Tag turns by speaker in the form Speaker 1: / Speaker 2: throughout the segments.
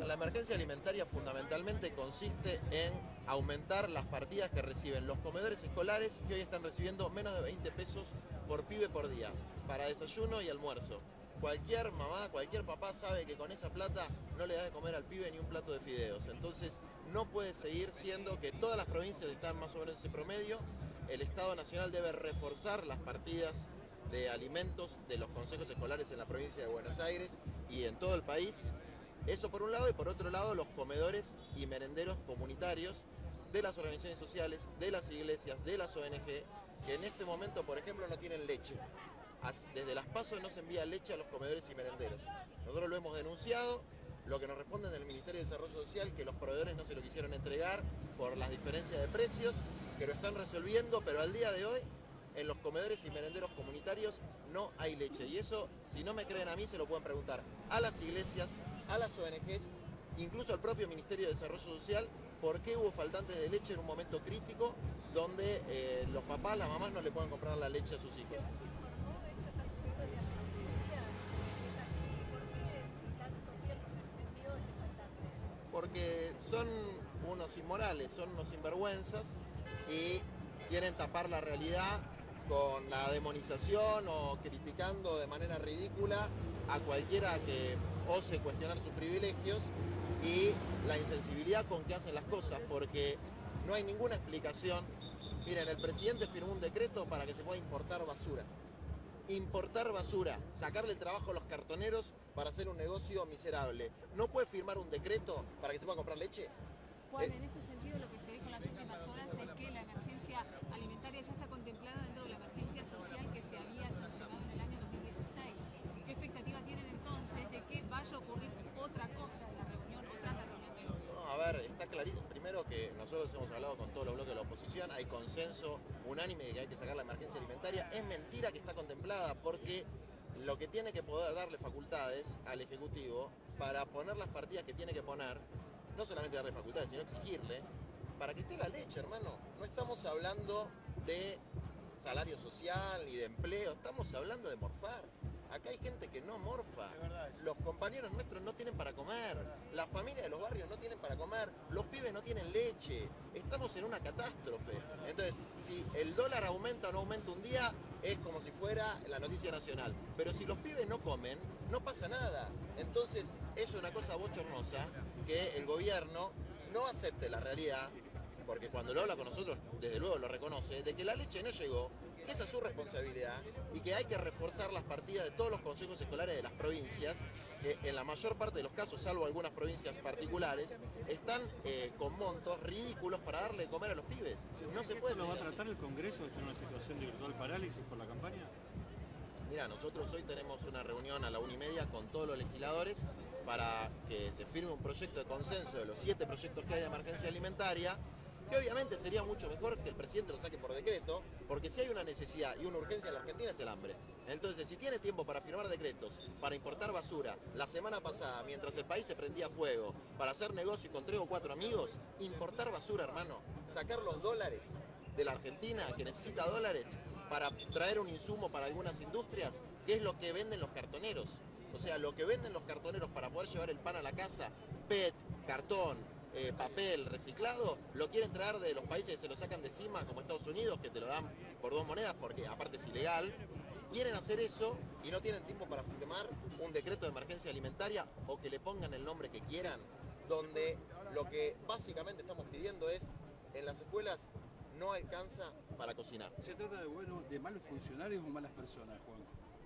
Speaker 1: la emergencia alimentaria fundamentalmente consiste en aumentar las partidas que reciben los comedores escolares, que hoy están recibiendo menos de 20 pesos por pibe por día, para desayuno y almuerzo. Cualquier mamá, cualquier papá sabe que con esa plata no le da de comer al pibe ni un plato de fideos. Entonces no puede seguir siendo que todas las provincias están más o menos en ese promedio. El Estado Nacional debe reforzar las partidas de alimentos de los consejos escolares en la provincia de Buenos Aires y en todo el país. Eso por un lado, y por otro lado los comedores y merenderos comunitarios de las organizaciones sociales, de las iglesias, de las ONG, que en este momento, por ejemplo, no tienen leche. Desde las PASO no se envía leche a los comedores y merenderos. Nosotros lo hemos denunciado, lo que nos responden del Ministerio de Desarrollo Social, que los proveedores no se lo quisieron entregar por las diferencias de precios, que lo están resolviendo, pero al día de hoy en los comedores y merenderos comunitarios no hay leche. Y eso, si no me creen a mí, se lo pueden preguntar a las iglesias, a las ONGs, incluso al propio Ministerio de Desarrollo Social, por qué hubo faltantes de leche en un momento crítico donde los papás, las mamás no le pueden comprar la leche a sus hijos.
Speaker 2: Según se informó, esto está sucediendo desde hace 15 días. ¿Es así? ¿Por qué tanto tiempo se extendió este faltante?
Speaker 1: Porque son unos inmorales, son unos sinvergüenzas y quieren tapar la realidad con la demonización o criticando de manera ridícula a cualquiera que ose cuestionar sus privilegios y la insensibilidad con que hacen las cosas, porque no hay ninguna explicación. Miren, el presidente firmó un decreto para que se pueda importar basura. Importar basura, sacarle el trabajo a los cartoneros para hacer un negocio miserable. ¿No puede firmar un decreto para que se pueda comprar leche?
Speaker 3: Juan, en este sentido lo que se ve con las últimas horas es que la emergencia alimentaria ya está contemplada dentro de la emergencia social que se había sancionado en el año 2016. ¿Qué expectativa tienen entonces de que vaya a ocurrir otra cosa en la reunión o tras la reunión de hoy?
Speaker 1: No, a ver, está clarito. Primero que nosotros hemos hablado con todos los bloques de la oposición, hay consenso unánime de que hay que sacar la emergencia alimentaria. Es mentira que está contemplada porque lo que tiene que poder darle facultades al Ejecutivo para poner las partidas que tiene que poner, no solamente darle facultades, sino exigirle, para que esté la leche, hermano. No estamos hablando de salario social ni de empleo, estamos hablando de morfar. Acá hay gente que no morfa. Los compañeros nuestros no tienen para comer. La familia de los barrios no tienen para comer. Los pibes no tienen leche. Estamos en una catástrofe. Entonces, si el dólar aumenta o no aumenta un día, es como si fuera la noticia nacional. Pero si los pibes no comen, no pasa nada. Entonces, es una cosa bochornosa que el gobierno no acepte la realidad, porque cuando lo habla con nosotros, desde luego lo reconoce, de que la leche no llegó, que esa es su responsabilidad y que hay que reforzar las partidas de todos los consejos escolares de las provincias, que en la mayor parte de los casos, salvo algunas provincias particulares, están con montos ridículos para darle de comer a los pibes. No se puede.
Speaker 4: ¿Esto lo va a tratar el Congreso? ¿Está en una situación de virtual parálisis por la campaña?
Speaker 1: Mira, nosotros hoy tenemos una reunión a la 1:30 con todos los legisladores para que se firme un proyecto de consenso de los 7 proyectos que hay de emergencia alimentaria, que obviamente sería mucho mejor que el presidente lo saque por decreto, porque si hay una necesidad y una urgencia en la Argentina es el hambre. Entonces, si tiene tiempo para firmar decretos, para importar basura, la semana pasada, mientras el país se prendía fuego, para hacer negocio con 3 o 4 amigos, importar basura, hermano, sacar los dólares de la Argentina, que necesita dólares, para traer un insumo para algunas industrias, que es lo que venden los cartoneros. O sea, lo que venden los cartoneros para poder llevar el pan a la casa, PET, cartón, papel reciclado, lo quieren traer de los países que se lo sacan de encima, como Estados Unidos, que te lo dan por 2 monedas, porque aparte es ilegal. Quieren hacer eso y no tienen tiempo para firmar un decreto de emergencia alimentaria o que le pongan el nombre que quieran, donde lo que básicamente estamos pidiendo es, en las escuelas no alcanza para cocinar.
Speaker 4: ¿Se trata de malos funcionarios o malas personas, Juan?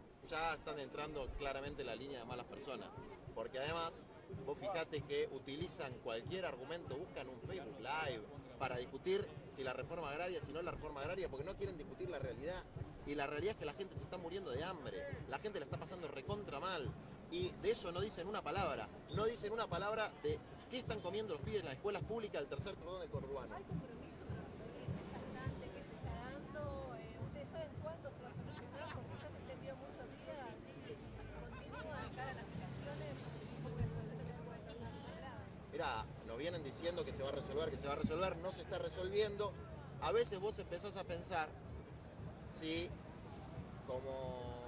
Speaker 1: Ya están entrando claramente en la línea de malas personas, porque además vos fijate que utilizan cualquier argumento, buscan un Facebook Live para discutir si la reforma agraria, si no la reforma agraria, porque no quieren discutir la realidad. Y la realidad es que la gente se está muriendo de hambre, la gente la está pasando recontra mal. Y de eso no dicen una palabra, no dicen una palabra de qué están comiendo los pibes en las escuelas públicas del tercer cordón del conurbano.
Speaker 2: ¿Hay compromiso para resolver este faltante que se está dando? ¿Ustedes saben cuándo se va a solucionar? Porque ya se extendió muchos días y si continúa de cara a las elecciones, es una situación que se puede tornar más grave.
Speaker 1: Mirá, nos vienen diciendo que se va a resolver, que se va a resolver, no se está resolviendo. A veces vos empezás a pensar si,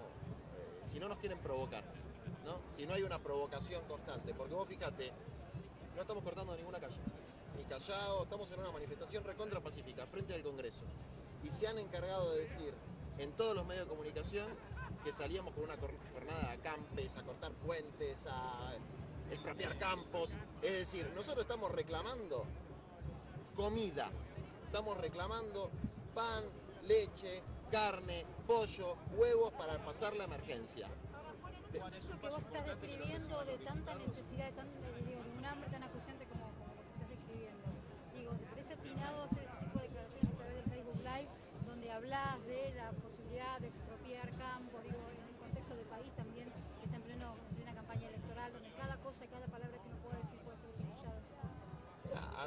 Speaker 1: si no nos quieren provocar, ¿no? Si no hay una provocación constante, porque vos fíjate, No estamos cortando ninguna calle, ni Callao, estamos en una manifestación recontra pacífica frente al Congreso. Y se han encargado de decir en todos los medios de comunicación que salíamos con una jornada de acampes, a cortar puentes, a expropiar campos. Es decir, nosotros estamos reclamando comida, estamos reclamando pan, leche, carne, pollo, huevos para pasar la emergencia.
Speaker 2: Ahora, fuera en este contexto que vos estás describiendo de tanta necesidad, de un hambre tan acuciante como lo que estás describiendo, digo, ¿te parece atinado hacer este tipo de declaraciones a través del Facebook Live, donde hablas de la posibilidad de expropiar campo, digo, en un contexto de país también que está en plena campaña electoral, donde cada cosa y cada palabra que uno pueda decir puede ser utilizada en su contra?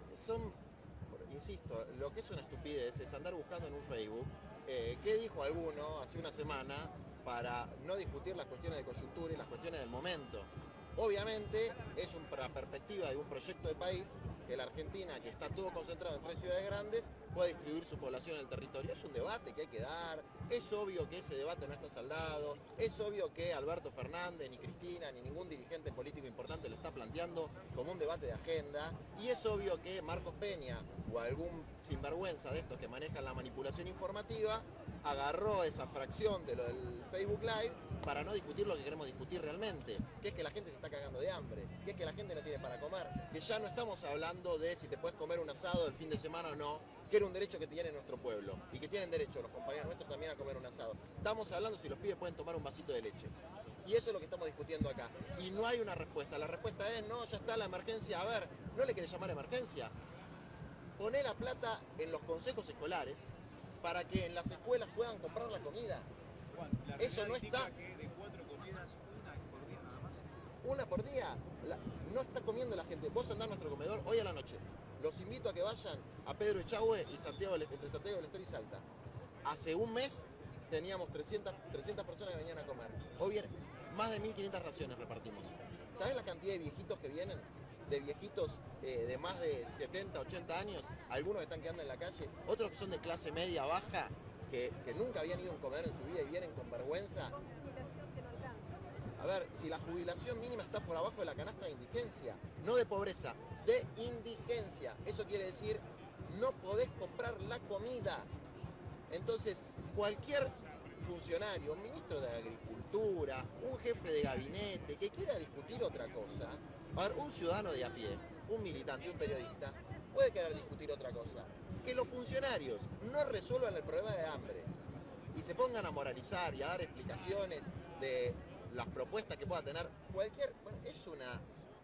Speaker 1: Insisto, lo que es una estupidez es andar buscando en un Facebook qué dijo alguno hace una semana para no discutir las cuestiones de coyuntura y las cuestiones del momento. Obviamente es una perspectiva de un proyecto de país que la Argentina, que está todo concentrado en 3 ciudades grandes, pueda distribuir su población en el territorio. Es un debate que hay que dar, es obvio que ese debate no está saldado, es obvio que Alberto Fernández, ni Cristina, ni ningún dirigente político importante lo está planteando como un debate de agenda, y es obvio que Marcos Peña o algún sinvergüenza de estos que manejan la manipulación informativa agarró esa fracción de lo del Facebook Live para no discutir lo que queremos discutir realmente, que es que la gente se está cagando de hambre, que es que la gente no tiene para comer, que ya no estamos hablando de si te puedes comer un asado el fin de semana o no, que era un derecho que tiene nuestro pueblo y que tienen derecho los compañeros nuestros también a comer un asado. Estamos hablando si los pibes pueden tomar un vasito de leche. Y eso es lo que estamos discutiendo acá. Y no hay una respuesta. La respuesta es, no, ya está la emergencia. A ver, ¿no le querés llamar emergencia? Poné la plata en los consejos escolares para que en las escuelas puedan comprar la comida.
Speaker 5: Juan,
Speaker 1: Eso no está.
Speaker 5: Que de 4 comidas, una es por día nada más.
Speaker 1: Una por día. No está comiendo la gente. Vos andás a nuestro comedor hoy a la noche. Los invito a que vayan a Pedro Echagüe y entre Santiago del Estero y Salta. Hace un mes teníamos 300 personas que venían a comer. Hoy vienen más de 1.500 raciones repartimos. ¿Sabés la cantidad de viejitos que vienen? De viejitos de más de 70, 80 años, algunos que están quedando en la calle, otros que son de clase media, baja, que nunca habían ido a un comedor en su vida y vienen con vergüenza.
Speaker 2: Jubilación que no alcanza.
Speaker 1: A ver, si la jubilación mínima está por abajo de la canasta de indigencia, no de pobreza, de indigencia. Eso quiere decir, no podés comprar la comida. Entonces, cualquier funcionario, un ministro de Agricultura, un jefe de gabinete que quiera discutir otra cosa, a ver, un ciudadano de a pie, un militante, un periodista, puede querer discutir otra cosa. Que los funcionarios no resuelvan el problema de hambre y se pongan a moralizar y a dar explicaciones de las propuestas que pueda tener cualquier... Bueno, es una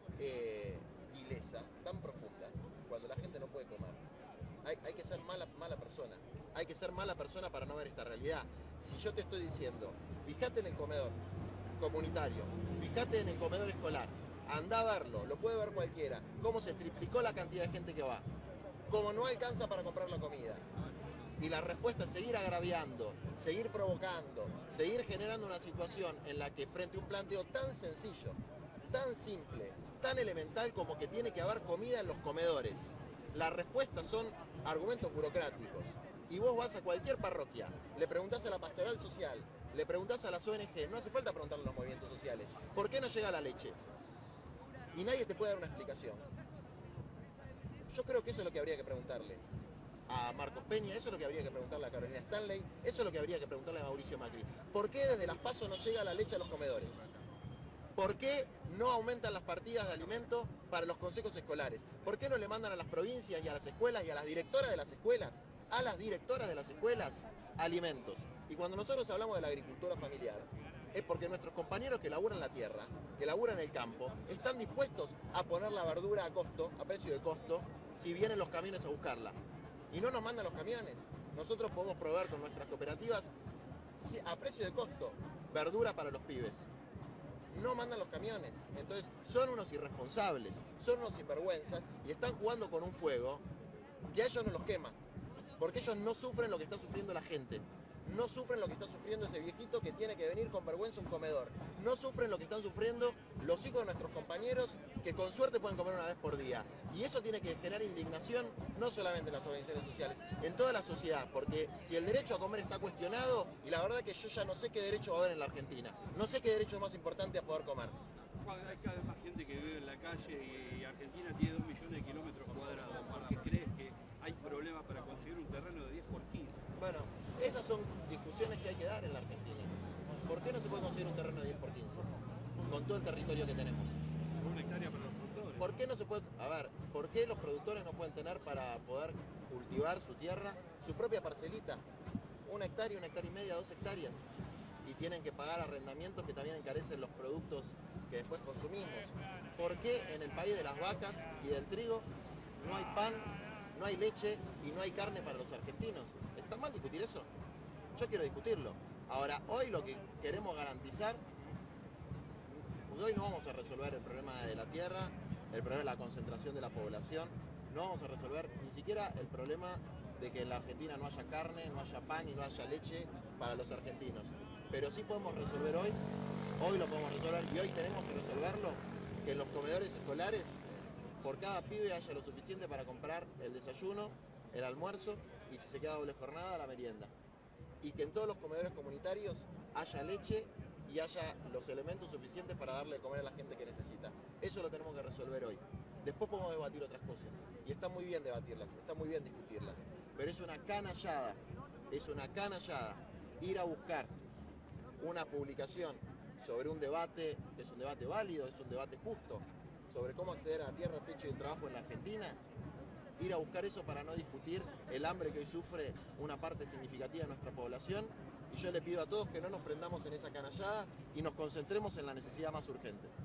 Speaker 1: vileza tan profunda cuando la gente no puede comer. Hay que ser mala persona. Hay que ser mala persona para no ver esta realidad. Si yo te estoy diciendo, fíjate en el comedor comunitario, fíjate en el comedor escolar, anda a verlo, lo puede ver cualquiera, cómo se triplicó la cantidad de gente que va, cómo no alcanza para comprar la comida. Y la respuesta es seguir agraviando, seguir provocando, seguir generando una situación en la que frente a un planteo tan sencillo, tan simple, tan elemental como que tiene que haber comida en los comedores, la respuesta son argumentos burocráticos. Y vos vas a cualquier parroquia, le preguntás a la pastoral social, le preguntás a las ONG, no hace falta preguntarle a los movimientos sociales, ¿por qué no llega la leche? Y nadie te puede dar una explicación. Yo creo que eso es lo que habría que preguntarle a Marcos Peña, eso es lo que habría que preguntarle a Carolina Stanley, eso es lo que habría que preguntarle a Mauricio Macri. ¿Por qué desde las PASO no llega la leche a los comedores? ¿Por qué no aumentan las partidas de alimentos para los consejos escolares? ¿Por qué no le mandan a las provincias y a las escuelas y a las directoras de las escuelas, alimentos? Y cuando nosotros hablamos de la agricultura familiar, es porque nuestros compañeros que laburan la tierra, que laburan el campo, están dispuestos a poner la verdura a costo, a precio de costo, si vienen los camiones a buscarla. Y no nos mandan los camiones. Nosotros podemos proveer con nuestras cooperativas a precio de costo verdura para los pibes. No mandan los camiones. Entonces son unos irresponsables, son unos sinvergüenzas y están jugando con un fuego que a ellos no los quema. Porque ellos no sufren lo que está sufriendo la gente. No sufren lo que está sufriendo ese viejito que tiene que venir con vergüenza a un comedor. No sufren lo que están sufriendo los hijos de nuestros compañeros que con suerte pueden comer una vez por día. Y eso tiene que generar indignación no solamente en las organizaciones sociales, en toda la sociedad. Porque si el derecho a comer está cuestionado, y la verdad que yo ya no sé qué derecho va a haber en la Argentina. No sé qué derecho es más importante a poder comer.
Speaker 4: Juan, hay cada vez más gente que vive en la calle y Argentina
Speaker 5: Argentina tiene 2 millones de kilómetros cuadrados. ¿Por qué crees que hay problemas para conseguir un terreno de 10 por 15?
Speaker 1: Bueno, esas son discusiones que hay que dar en la Argentina. ¿Por qué no se puede conseguir un terreno de 10 por 15? Con todo el territorio que tenemos.
Speaker 5: Una hectárea para los productores.
Speaker 1: ¿Por qué no se puede, a ver, por qué los productores no pueden tener para poder cultivar su tierra, su propia parcelita? 1 hectárea, 1 hectárea y media, 2 hectáreas. Y tienen que pagar arrendamientos que también encarecen los productos que después consumimos. ¿Por qué en el país de las vacas y del trigo no hay pan, no hay leche y no hay carne para los argentinos? ¿Está mal discutir eso? Yo quiero discutirlo. Ahora, hoy lo que queremos garantizar, porque hoy no vamos a resolver el problema de la tierra, el problema de la concentración de la población, no vamos a resolver ni siquiera el problema de que en la Argentina no haya carne, no haya pan y no haya leche para los argentinos. Pero sí podemos resolver hoy lo podemos resolver y hoy tenemos que resolverlo, que en los comedores escolares por cada pibe haya lo suficiente para comprar el desayuno, el almuerzo y si se queda doble jornada, la merienda. Y que en todos los comedores comunitarios haya leche y haya los elementos suficientes para darle de comer a la gente que necesita. Eso lo tenemos que resolver hoy. Después podemos debatir otras cosas. Y está muy bien debatirlas, está muy bien discutirlas. Pero es una canallada ir a buscar una publicación sobre un debate, que es un debate válido, es un debate justo, sobre cómo acceder a la tierra, techo y el trabajo en la Argentina, ir a buscar eso para no discutir el hambre que hoy sufre una parte significativa de nuestra población. Y yo le pido a todos que no nos prendamos en esa canallada y nos concentremos en la necesidad más urgente.